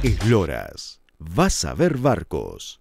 Esloras, vas a ver barcos.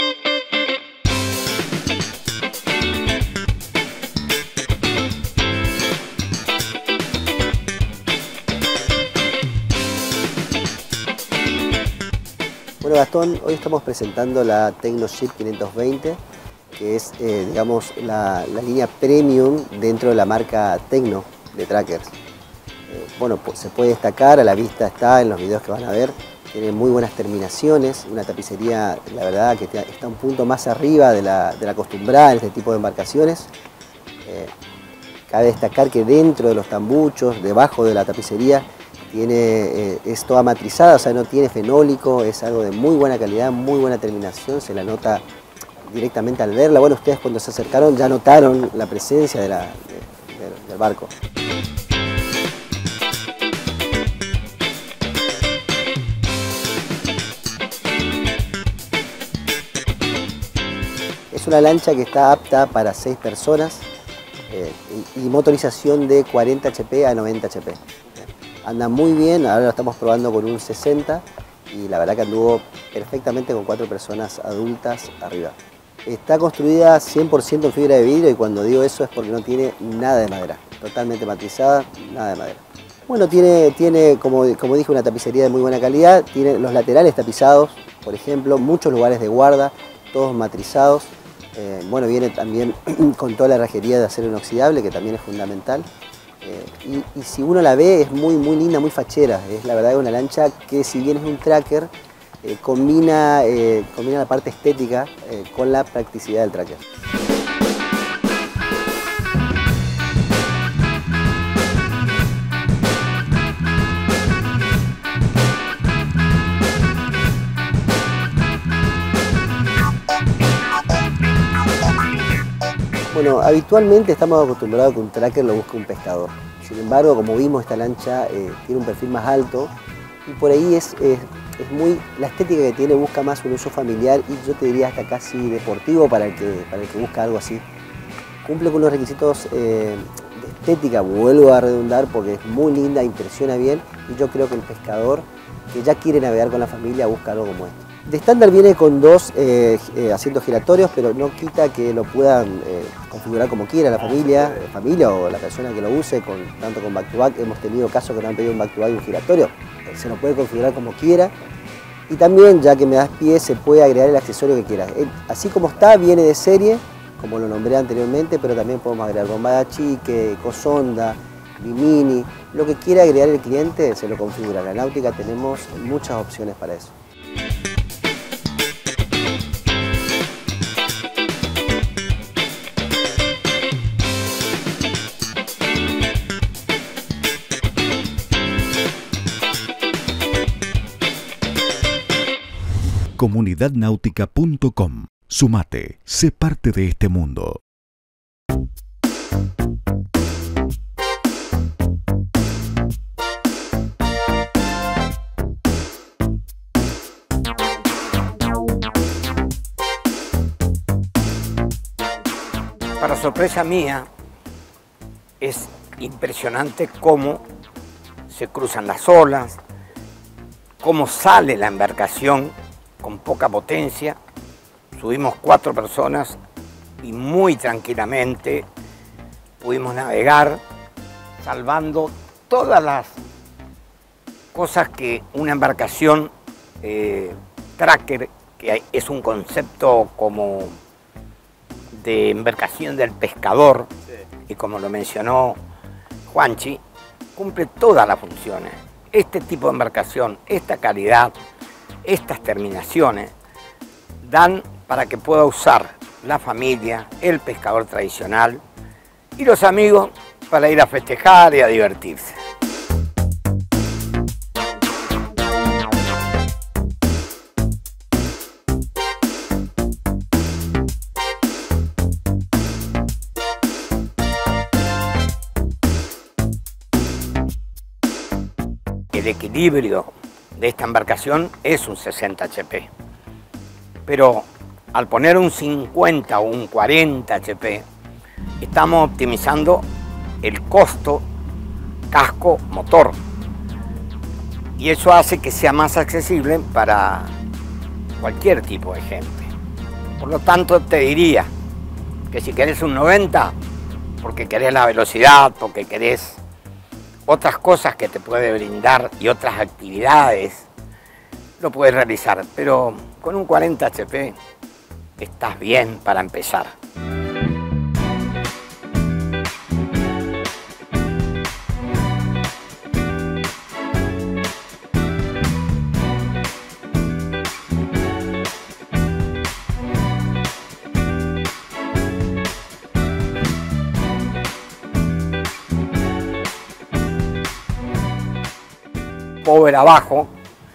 Bueno, Gastón, hoy estamos presentando la Technoship 520, que es, digamos, la línea premium dentro de la marca Tecno de trackers. Bueno, pues se puede destacar, a la vista está en los videos que van a ver, tiene muy buenas terminaciones, una tapicería, la verdad, que está un punto más arriba de la acostumbrada en este tipo de embarcaciones. Cabe destacar que dentro de los tambuchos, debajo de la tapicería, es toda matrizada, o sea, no tiene fenólico, es algo de muy buena calidad, muy buena terminación, se la nota directamente al verla. Bueno, ustedes cuando se acercaron ya notaron la presencia del barco. Es una lancha que está apta para 6 personas y motorización de 40 HP a 90 HP. Anda muy bien, ahora lo estamos probando con un 60 y la verdad que anduvo perfectamente con 4 personas adultas arriba. Está construida 100% en fibra de vidrio y cuando digo eso es porque no tiene nada de madera, totalmente matrizada, nada de madera. Bueno, tiene como dije, una tapicería de muy buena calidad, tiene los laterales tapizados, por ejemplo, muchos lugares de guarda, todos matrizados. Bueno, viene también con toda la herrajería de acero inoxidable, que también es fundamental. Y si uno la ve, es muy linda, muy fachera. Es la verdad una lancha que, si bien es un tracker, combina la parte estética con la practicidad del tracker. Bueno, habitualmente estamos acostumbrados a que un tracker lo busque un pescador. Sin embargo, como vimos, esta lancha tiene un perfil más alto y por ahí la estética que tiene busca más un uso familiar y yo te diría hasta casi deportivo para el que busca algo así. Cumple con los requisitos de estética, vuelvo a redundar, porque es muy linda, impresiona bien y yo creo que el pescador que ya quiere navegar con la familia busca algo como esto. De estándar viene con 2 asientos giratorios, pero no quita que lo puedan configurar como quiera la familia o la persona que lo use, tanto con back-to-back. Hemos tenido casos que nos han pedido un back-to-back y un giratorio, se lo puede configurar como quiera. Y también, ya que me das pie, se puede agregar el accesorio que quieras. Así como está, viene de serie, como lo nombré anteriormente, pero también podemos agregar bomba de achique, ecosonda, bimini, lo que quiera agregar el cliente se lo configura. En la náutica tenemos muchas opciones para eso. Comunidadnautica.com. Sumate, sé parte de este mundo. Para sorpresa mía, es impresionante cómo se cruzan las olas, cómo sale la embarcación con poca potencia. Subimos 4 personas y muy tranquilamente pudimos navegar, salvando todas las cosas que una embarcación tracker, que es un concepto como de embarcación del pescador, y como lo mencionó Juanchi, cumple todas las funciones. Este tipo de embarcación, esta calidad, estas terminaciones, dan para que pueda usar la familia, el pescador tradicional y los amigos para ir a festejar y a divertirse. El equilibrio de esta embarcación es un 60 HP, pero al poner un 50 o un 40 HP, estamos optimizando el costo casco motor Y eso hace que sea más accesible para cualquier tipo de gente. Por lo tanto, te diría que si querés un 90, porque querés la velocidad, porque querés otras cosas que te puede brindar y otras actividades, lo puedes realizar. Pero con un 40 HP estás bien para empezar. Power abajo,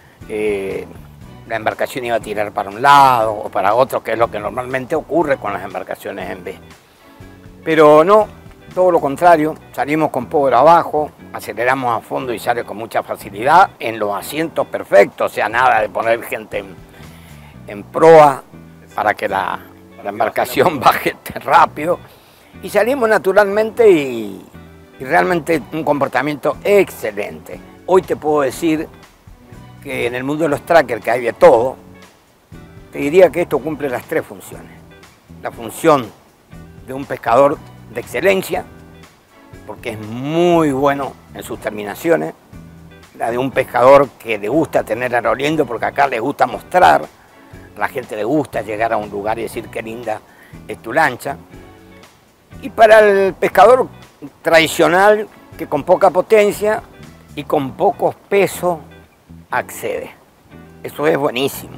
la embarcación iba a tirar para un lado o para otro, que es lo que normalmente ocurre con las embarcaciones en B. Pero no, todo lo contrario, salimos con power abajo, aceleramos a fondo y sale con mucha facilidad en los asientos perfectos, o sea, nada de poner gente en proa para que la embarcación baje rápido. Y salimos naturalmente y realmente un comportamiento excelente. Hoy te puedo decir que en el mundo de los trackers, que hay de todo, te diría que esto cumple las tres funciones. La función de un pescador de excelencia, porque es muy bueno en sus terminaciones. La de un pescador que le gusta tener aerolindo, porque acá le gusta mostrar. A la gente le gusta llegar a un lugar y decir qué linda es tu lancha. Y para el pescador tradicional, que con poca potencia y con pocos pesos accede. Eso es buenísimo.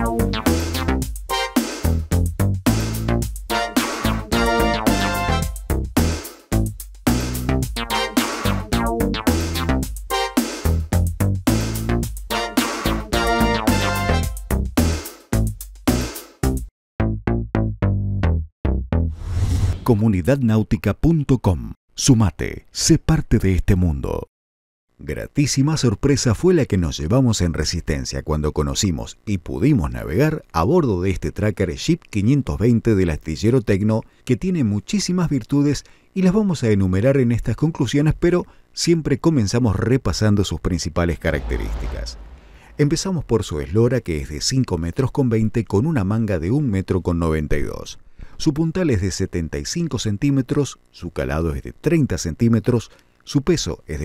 Comunidadnáutica.com. Sumate, sé parte de este mundo. Gratísima sorpresa fue la que nos llevamos en Resistencia cuando conocimos y pudimos navegar a bordo de este tracker Ship 520 del astillero Tecno, que tiene muchísimas virtudes y las vamos a enumerar en estas conclusiones, pero siempre comenzamos repasando sus principales características. Empezamos por su eslora, que es de 5,20 metros con una manga de 1,92 metros. Su puntal es de 75 centímetros, su calado es de 30 centímetros, su peso es de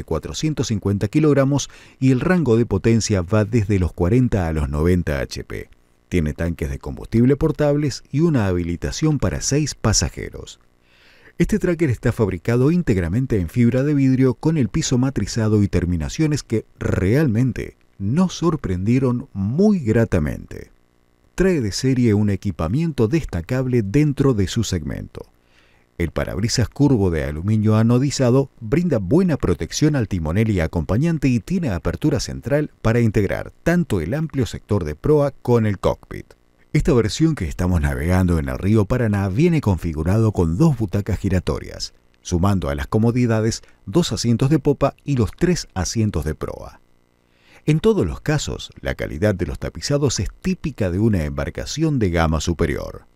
450 kilogramos y el rango de potencia va desde los 40 a los 90 HP. Tiene tanques de combustible portables y una habilitación para 6 pasajeros. Este tracker está fabricado íntegramente en fibra de vidrio con el piso matrizado y terminaciones que realmente nos sorprendieron muy gratamente. Trae de serie un equipamiento destacable dentro de su segmento. El parabrisas curvo de aluminio anodizado brinda buena protección al timonel y acompañante y tiene apertura central para integrar tanto el amplio sector de proa con el cockpit. Esta versión que estamos navegando en el río Paraná viene configurado con 2 butacas giratorias, sumando a las comodidades 2 asientos de popa y los 3 asientos de proa. En todos los casos, la calidad de los tapizados es típica de una embarcación de gama superior.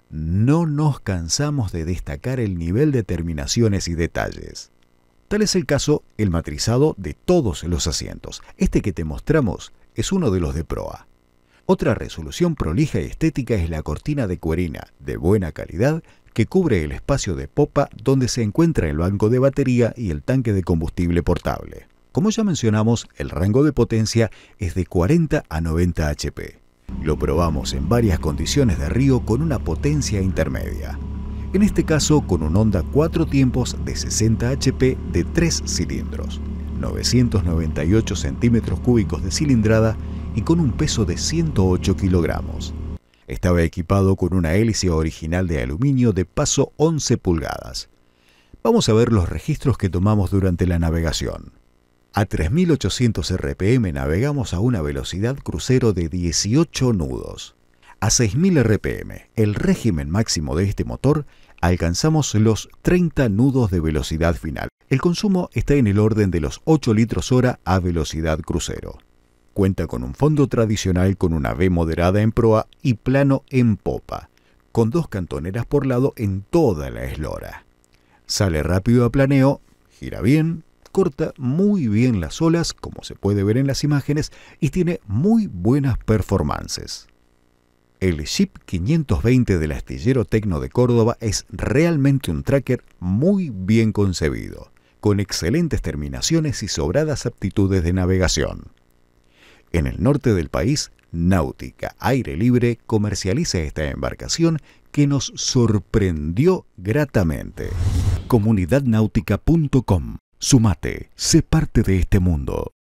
No nos cansamos de destacar el nivel de terminaciones y detalles. Tal es el caso el matrizado de todos los asientos. Este que te mostramos es uno de los de proa. Otra resolución prolija y estética es la cortina de cuerina de buena calidad que cubre el espacio de popa donde se encuentra el banco de batería y el tanque de combustible portable. Como ya mencionamos, el rango de potencia es de 40 a 90 HP. Lo probamos en varias condiciones de río con una potencia intermedia. En este caso con un Honda 4 tiempos de 60 HP de 3 cilindros, 998 centímetros cúbicos de cilindrada y con un peso de 108 kilogramos. Estaba equipado con una hélice original de aluminio de paso 11 pulgadas. Vamos a ver los registros que tomamos durante la navegación. A 3.800 RPM navegamos a una velocidad crucero de 18 nudos. A 6.000 RPM, el régimen máximo de este motor, alcanzamos los 30 nudos de velocidad final. El consumo está en el orden de los 8 litros hora a velocidad crucero. Cuenta con un fondo tradicional con una V moderada en proa y plano en popa, con 2 cantoneras por lado en toda la eslora. Sale rápido a planeo, gira bien, soporta muy bien las olas, como se puede ver en las imágenes, y tiene muy buenas performances. El Jeep 520 del Astillero Tecno de Córdoba es realmente un tracker muy bien concebido, con excelentes terminaciones y sobradas aptitudes de navegación. En el norte del país, Náutica Aire Libre comercializa esta embarcación que nos sorprendió gratamente. Comunidadnáutica.com. Sumate, sé parte de este mundo.